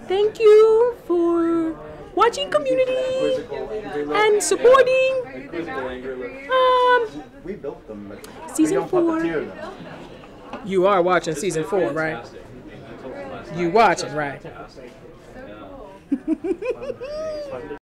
Thank you for watching Community and supporting season 4. You are watching season 4, right? You watching, right?